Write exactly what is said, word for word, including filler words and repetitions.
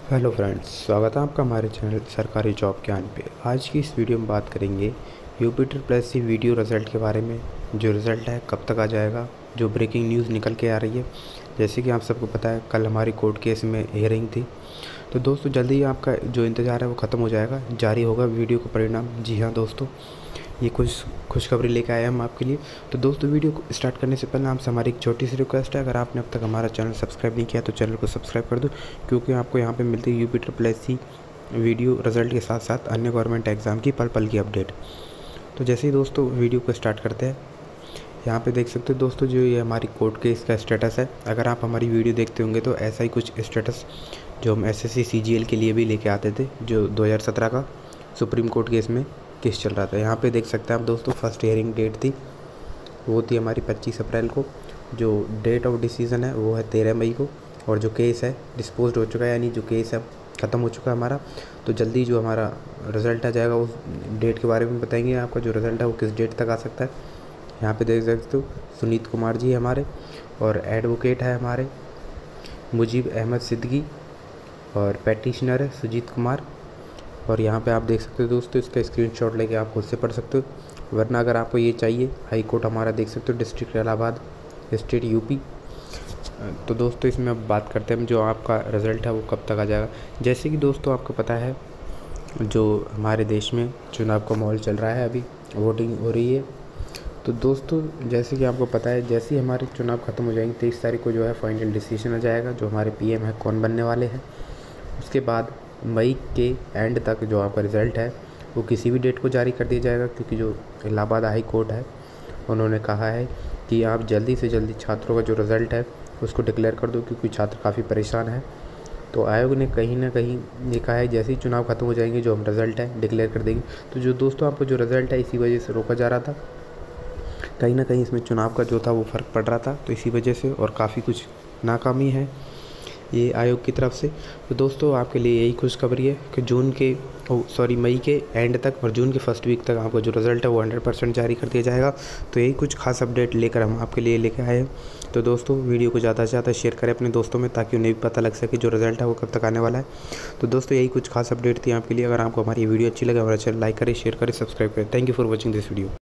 Hello friends, स्वागत है आपका हमारे चैनल सरकारी जॉब ज्ञान पे। आज की इस वीडियो में बात करेंगे यूपीटर प्लस सी वीडियो रिज़ल्ट के बारे में। जो रिज़ल्ट है कब तक आ जाएगा, जो ब्रेकिंग न्यूज़ निकल के आ रही है। जैसे कि आप सबको पता है, कल हमारी कोर्ट केस में हियरिंग थी, तो दोस्तों जल्दी ही आपका जो इंतज़ार है वो ख़त्म हो जाएगा, जारी होगा वीडियो का परिणाम। जी हाँ दोस्तों, ये कुछ खुशखबरी लेकर आए हम आपके लिए। तो दोस्तों वीडियो को स्टार्ट करने से पहले आपसे हमारी एक छोटी सी रिक्वेस्ट है, अगर आपने अब तक हमारा चैनल सब्सक्राइब नहीं किया तो चैनल को सब्सक्राइब कर दो, क्योंकि आपको यहाँ पे मिलती है UP triple S C video result के साथ साथ अन्य गवर्नमेंट एग्ज़ाम की पल पल की अपडेट। तो जैसे ही दोस्तों वीडियो को स्टार्ट करते हैं, यहाँ पे देख सकते हो दोस्तों, जो ये हमारी कोर्ट केस का स्टेटस है। अगर आप हमारी वीडियो देखते होंगे तो ऐसा ही कुछ स्टेटस जो हम S S C C G L के लिए भी लेके आते थे, जो दो हज़ार सत्रह का सुप्रीम कोर्ट केस में केस चल रहा था। यहाँ पे देख सकते हैं आप दोस्तों, फर्स्ट हियरिंग डेट थी, वो थी हमारी पच्चीस अप्रैल को। जो डेट ऑफ डिसीज़न है वो है तेरह मई को, और जो केस है डिस्पोज हो चुका है, यानी जो केस है ख़त्म हो चुका है हमारा। तो जल्दी जो हमारा रिज़ल्ट आ जाएगा उस डेट के बारे में बताएंगे आपका जो रिज़ल्ट है वो किस डेट तक आ सकता है। यहाँ पे देख सकते हो सुनीत कुमार जी हमारे, और एडवोकेट है हमारे मुजीब अहमद सिद्दीकी, और पैटिशनर है सुजीत कुमार। और यहाँ पे आप देख सकते हो दोस्तों, इसका स्क्रीनशॉट लेके आप खुद से पढ़ सकते हो, वरना अगर आपको ये चाहिए, हाई कोर्ट हमारा देख सकते हो, डिस्ट्रिक्ट इलाहाबाद, स्टेट यूपी। तो दोस्तों इसमें अब बात करते हैं जो आपका रिज़ल्ट है वो कब तक आ जाएगा। जैसे कि दोस्तों आपको पता है, जो हमारे देश में चुनाव का माहौल चल रहा है, अभी वोटिंग हो रही है। तो दोस्तों जैसे कि आपको पता है, जैसे ही हमारे चुनाव ख़त्म हो जाएंगे, तेईस तारीख को जो है फाइनल डिसीजन आ जाएगा, जो हमारे पीएम है कौन बनने वाले हैं। उसके बाद मई के एंड तक जो आपका रिज़ल्ट है वो किसी भी डेट को जारी कर दिया जाएगा, क्योंकि जो इलाहाबाद हाई कोर्ट है उन्होंने कहा है कि आप जल्दी से जल्दी छात्रों का जो रिज़ल्ट है उसको डिक्लेयर कर दो, क्योंकि छात्र काफ़ी परेशान है। तो आयोग ने कहीं ना कहीं ये कहा है, जैसे ही चुनाव खत्म हो जाएंगे जो हम रिज़ल्ट है डिक्लेयर कर देंगे। तो जो दोस्तों आपको जो रिज़ल्ट है इसी वजह से रोका जा रहा था, कहीं ना कहीं इसमें चुनाव का जो था वो फ़र्क पड़ रहा था, तो इसी वजह से, और काफ़ी कुछ नाकामी है ये आयोग की तरफ से। तो दोस्तों आपके लिए यही खुशखबरी है कि जून के सॉरी मई के एंड तक और जून के फर्स्ट वीक तक आपका जो रिज़ल्ट है वो हंड्रेड परसेंट जारी कर दिया जाएगा। तो यही कुछ खास अपडेट लेकर हम आपके लिए लेकर आए हैं। तो दोस्तों वीडियो को ज़्यादा से ज़्यादा शेयर करें अपने दोस्तों में, ताकि उन्हें भी पता लग सके जो रिज़ल्ट है वो कब तक आने वाला है। तो दोस्तों यही कुछ खास अपडेट थी आपके लिए। अगर आपको हमारी वीडियो अच्छी लगे, हमारा चैनल लाइक करें, शेयर करें, सब्सक्राइब करें। Thank you for watching this video.